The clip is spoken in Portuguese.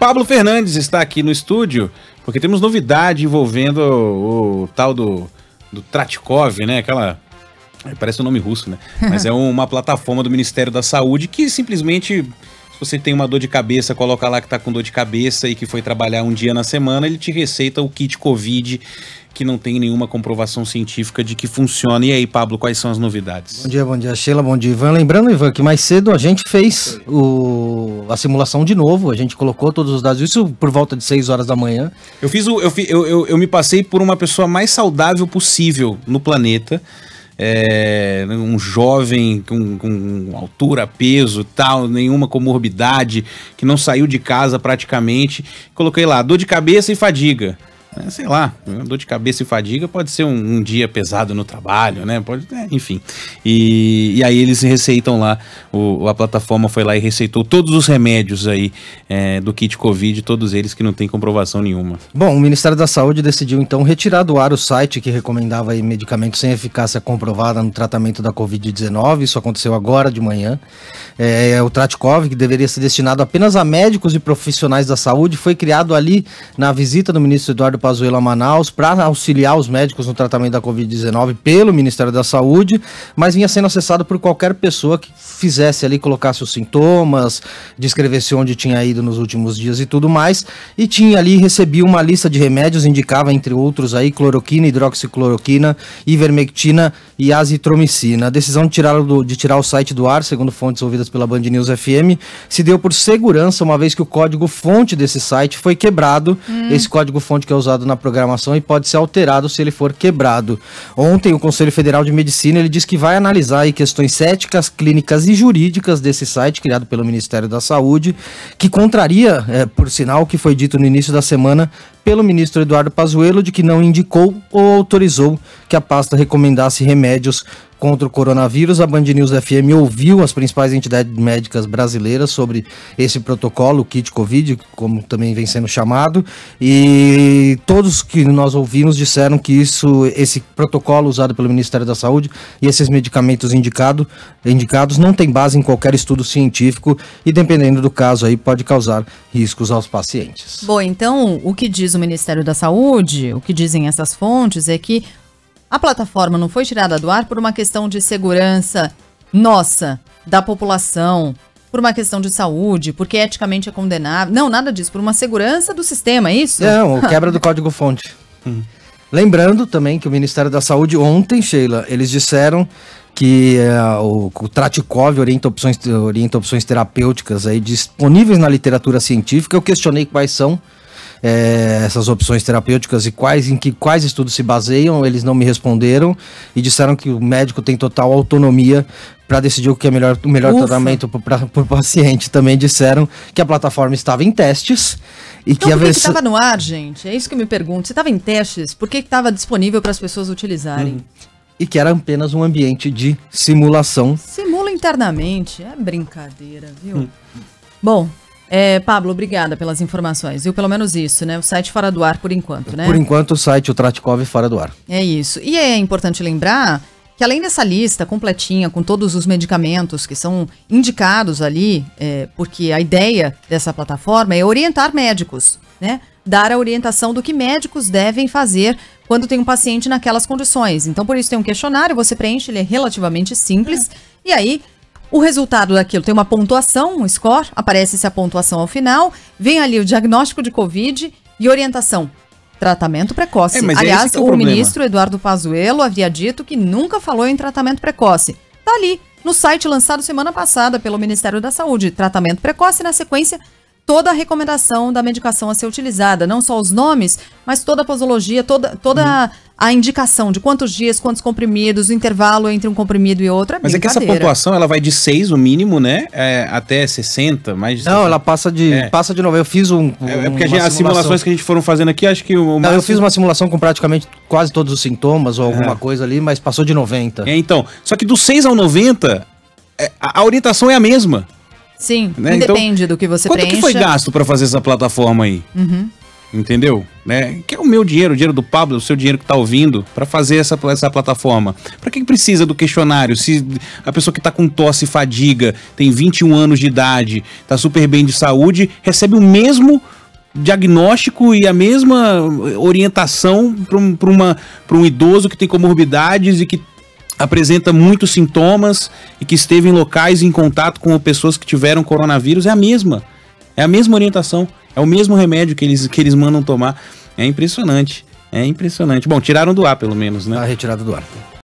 Pablo Fernandes está aqui no estúdio, porque temos novidade envolvendo o tal do Tratikov, né? Aquela... Parece um nome russo, né? Mas é uma plataforma do Ministério da Saúde que simplesmente, se você tem uma dor de cabeça, coloca lá que tá com dor de cabeça e que foi trabalhar um dia na semana, ele te receita o kit Covid, que não tem nenhuma comprovação científica de que funciona. E aí, Pablo, quais são as novidades? Bom dia, Sheila, bom dia, Ivan. Lembrando, Ivan, que mais cedo a gente fez a simulação de novo, a gente colocou todos os dados, isso por volta de 6 horas da manhã. Eu me passei por uma pessoa mais saudável possível no planeta, um jovem com altura, peso, tal, nenhuma comorbidade, que não saiu de casa praticamente. Coloquei lá, dor de cabeça e fadiga. Sei lá, dor de cabeça e fadiga pode ser um dia pesado no trabalho, né? Pode, enfim. E aí eles receitam lá, a plataforma foi lá e receitou todos os remédios aí do kit Covid, todos eles que não tem comprovação nenhuma. Bom, o Ministério da Saúde decidiu então retirar do ar o site que recomendava aí medicamentos sem eficácia comprovada no tratamento da Covid-19, isso aconteceu agora de manhã. O Tratikov, que deveria ser destinado apenas a médicos e profissionais da saúde, foi criado ali na visita do ministro Eduardo Pazuello a Manaus para auxiliar os médicos no tratamento da Covid-19 pelo Ministério da Saúde, mas vinha sendo acessado por qualquer pessoa que fizesse ali, colocasse os sintomas, descrevesse onde tinha ido nos últimos dias e tudo mais, e tinha ali, recebia uma lista de remédios, indicava entre outros aí cloroquina, hidroxicloroquina, ivermectina e azitromicina. A decisão de tirar o site do ar, segundo fontes ouvidas pela Band News FM, se deu por segurança, uma vez que o código-fonte desse site foi quebrado. Esse código-fonte que é usado na programação e pode ser alterado se ele for quebrado. Ontem o Conselho Federal de Medicina ele disse que vai analisar aí questões éticas, clínicas e jurídicas desse site criado pelo Ministério da Saúde, que contraria, por sinal, o que foi dito no início da semana pelo ministro Eduardo Pazuello, de que não indicou ou autorizou que a pasta recomendasse remédios contra o coronavírus. A Band News FM ouviu as principais entidades médicas brasileiras sobre esse protocolo, o kit Covid, como também vem sendo chamado, e todos que nós ouvimos disseram que esse protocolo usado pelo Ministério da Saúde e esses medicamentos indicados não tem base em qualquer estudo científico e, dependendo do caso, aí pode causar riscos aos pacientes. Bom, então, o que diz o Ministério da Saúde, o que dizem essas fontes é que a plataforma não foi tirada do ar por uma questão de segurança nossa, da população, por uma questão de saúde, porque eticamente é condenável. Não, nada disso, por uma segurança do sistema, é isso? Não, quebra do código-fonte. Lembrando também que o Ministério da Saúde ontem, Sheila, eles disseram que o Tratikov orienta opções terapêuticas aí disponíveis na literatura científica. Eu questionei quais são essas opções terapêuticas e em quais estudos se baseiam. Eles não me responderam e disseram que o médico tem total autonomia para decidir o que é o melhor tratamento para o paciente. Também disseram que a plataforma estava em testes e então, por que estava no ar, gente? É isso que eu me pergunto. Se estava em testes, por que estava disponível para as pessoas utilizarem? E que era apenas um ambiente de simulação. Simula internamente, é brincadeira, viu? Bom, Pablo, obrigada pelas informações. Viu? Pelo menos isso, né? O site fora do ar por enquanto, né? Por enquanto o site, o Tratikov, fora do ar. É isso. E é importante lembrar que além dessa lista completinha com todos os medicamentos que são indicados ali, porque a ideia dessa plataforma é orientar médicos, né? Dar a orientação do que médicos devem fazer quando tem um paciente naquelas condições. Então, por isso tem um questionário, você preenche, ele é relativamente simples, e aí o resultado daquilo tem uma pontuação, um score, aparece-se a pontuação ao final, vem ali o diagnóstico de Covid e orientação. Tratamento precoce. Aliás, o ministro Eduardo Pazuello havia dito que nunca falou em tratamento precoce. Tá ali, no site lançado semana passada pelo Ministério da Saúde. Tratamento precoce, na sequência, toda a recomendação da medicação a ser utilizada. Não só os nomes, mas toda a posologia, toda a indicação de quantos dias, quantos comprimidos, o intervalo entre um comprimido e outro. Mas é que essa pontuação, ela vai de 6, o mínimo, né? Até 60, mais de 60. Não, ela passa de novo. Eu fiz porque as simulações que a gente foram fazendo aqui, acho que o máximo... Eu fiz uma simulação com praticamente quase todos os sintomas ou alguma coisa ali, mas passou de 90. Então, só que do 6 ao 90, a orientação é a mesma. Sim, né? Depende do que você preencha. Quanto que foi gasto para fazer essa plataforma aí? Entendeu? né? Que é o meu dinheiro, o dinheiro do Pablo, o seu dinheiro que está ouvindo, para fazer essa plataforma. Para que precisa do questionário? Se a pessoa que está com tosse e fadiga, tem 21 anos de idade, está super bem de saúde, recebe o mesmo diagnóstico e a mesma orientação para um idoso que tem comorbidades e que apresenta muitos sintomas e que esteve em locais em contato com pessoas que tiveram coronavírus, é a mesma orientação, é o mesmo remédio que eles mandam tomar. É impressionante. Bom, tiraram do ar pelo menos, né? Tá retirado do ar.